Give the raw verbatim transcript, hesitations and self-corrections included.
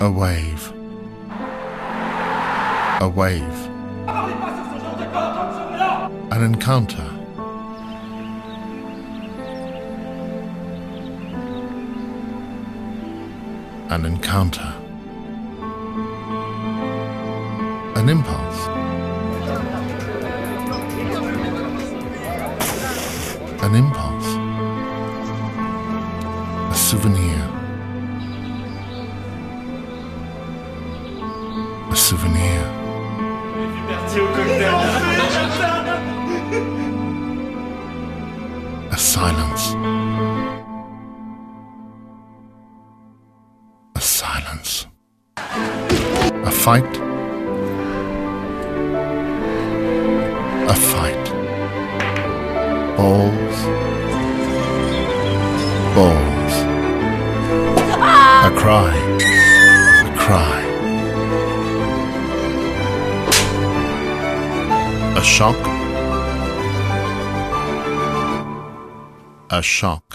A wave. A wave. An encounter. An encounter. An impulse. An impulse. A souvenir. A souvenir. A silence. A silence. A fight. A fight. Balls. Balls. A cry. A cry. A shock. A shock.